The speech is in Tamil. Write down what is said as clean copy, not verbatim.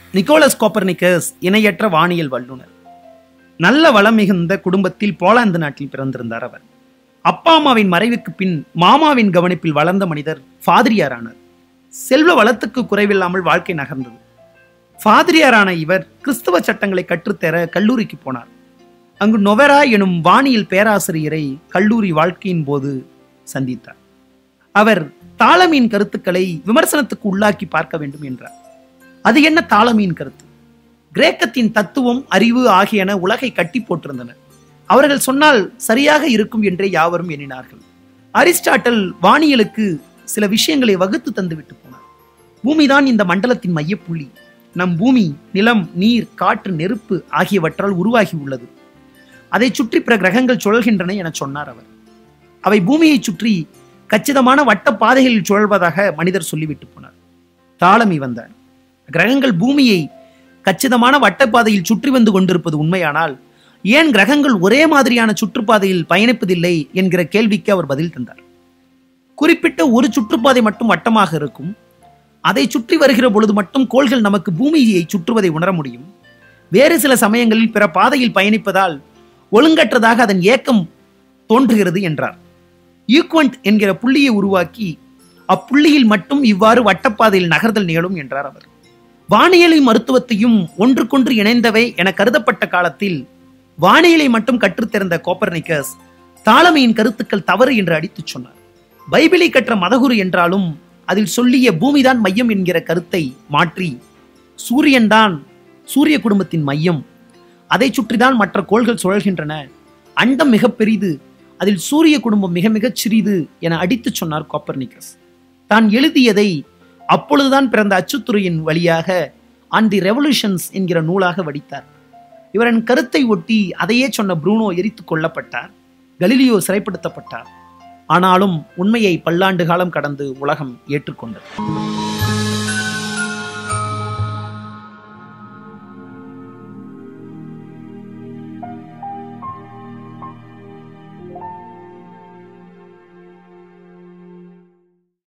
நிக்கோலஸ் கோப்பர்னிக்கஸ் இணையற்ற வானியல் வல்லுனர். நல்ல வளம் மிகுந்த குடும்பத்தில் போலாந்து நாட்டில் பிறந்திருந்தார் அவர். அப்பா அம்மாவின் மறைவுக்கு பின் மாமாவின் கவனிப்பில் வளர்ந்த மனிதர் ஃபாதிரியாரானார். செல்வ வளத்துக்கு குறைவில்லாமல் வாழ்க்கை நகர்ந்தது. ஃபாதிரியாரான இவர் கிறிஸ்தவ சட்டங்களை கற்றுத்தர கல்லூரிக்கு போனார். அங்கு நொவெரா எனும் வானியல் பேராசிரியரை கல்லூரி வாழ்க்கையின் போது சந்தித்தார். அவர் தாளமியின் கருத்துக்களை விமர்சனத்துக்கு உள்ளாக்கி பார்க்க வேண்டும் என்றார். அது என்ன தாளமியின் கருத்து? கிரேக்கத்தின் தத்துவம், அறிவு ஆகியன உலகை கட்டி போட்டிருந்தன. அவர்கள் சொன்னால் சரியாக இருக்கும் என்றே யாவரும் எண்ணினார்கள். அரிஸ்டாட்டல் வானியலுக்கு சில விஷயங்களை வகுத்து தந்துவிட்டு போனார். பூமிதான் இந்த மண்டலத்தின் மையப்புள்ளி. நம் பூமி நிலம், நீர், காற்று, நெருப்பு ஆகியவற்றால் உருவாகி உள்ளது. அதை சுற்றி பிற கிரகங்கள் சுழல்கின்றன என சொன்னார் அவர். அவை பூமியை சுற்றி கச்சிதமான வட்ட பாதைகளில் சுழல்வதாக மனிதர் சொல்லிவிட்டு போனார். தாளமி வந்தார். கிரகங்கள் பூமியை கச்சிதமான வட்டப்பாதையில் சுற்றி வந்து கொண்டிருப்பது உண்மையானால் ஏன் கிரகங்கள் ஒரே மாதிரியான சுற்றுப்பாதையில் பயணிப்பதில்லை என்கிற கேள்விக்கு அவர் பதில் தந்தார். குறிப்பிட்ட ஒரு சுற்றுப்பாதை மட்டும் வட்டமாக இருக்கும். அதை சுற்றி வருகிற பொழுது மட்டும் கோள்கள் நமக்கு பூமியை சுற்றுவதை உணர முடியும். வேறு சில சமயங்களில் பிற பாதையில் பயணிப்பதால் ஒழுங்கற்றதாக அதன் ஏக்கம் தோன்றுகிறது என்றார். ஈக்வெண்ட் என்கிற புள்ளியை உருவாக்கி அப்புள்ளியில் மட்டும் இவ்வாறு வட்டப்பாதையில் நகர்தல் நிகழும் என்றார் அவர். வானியலை மருத்துவத்தையும் ஒன்றுக்கொன்று இணைந்தவை என கருதப்பட்ட காலத்தில் வானியலை மட்டும் கற்றுத்தெரிந்த கோப்பர்னிக்கஸ் தாளமியின் கருத்துக்கள் தவறு என்று அடித்துச் சொன்னார். பைபிளை கற்ற மதகுரு என்றாலும் அதில் சொல்லிய பூமிதான் மையம் என்கிற கருத்தை மாற்றி சூரியன்தான் சூரிய குடும்பத்தின் மையம், அதை சுற்றிதான் மற்ற கோள்கள் சுழல்கின்றன, அண்டம் மிக பெரிது, அதில் சூரிய குடும்பம் மிக மிகச் சிறிது என அடித்துச் சொன்னார் கோப்பர்னிக்கஸ். தான் எழுதியதை அப்பொழுதுதான் பிறந்த அச்சுத்துறையின் வழியாக ஆன் தி ரெவல்யூஷன்ஸ் என்கிற நூலாக வடித்தார். இவரின் கருத்தை ஒட்டி அதையே சொன்ன ப்ரூனோ எரித்துக் கொல்லப்பட்டார். கலீலியோ சிறைப்படுத்தப்பட்டார். ஆனாலும் உண்மையை பல்லாண்டு காலம் கடந்து உலகம் ஏற்றுக்கொண்டது.